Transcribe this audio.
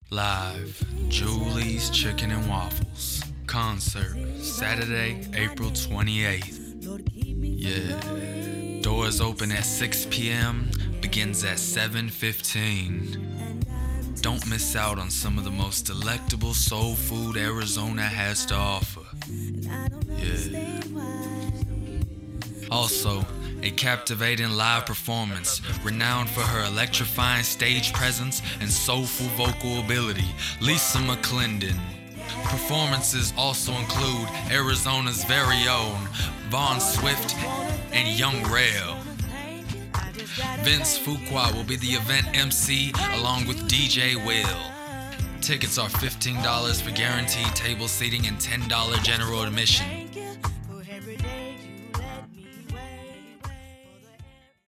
Live, Julie's Chicken and Waffles. Concert, Saturday, April 28th. Yeah. Doors open at 6 p.m., begins at 7:15. Don't miss out on some of the most delectable soul food Arizona has to offer. Yeah. Also, a captivating live performance renowned for her electrifying stage presence and soulful vocal ability, Lisa McClendon. Performances also include Arizona's very own Vaughn Swif and Young-Rell. Vince Fuqua will be the event MC along with DJ Will. Tickets are $15 for guaranteed table seating and $10 general admission.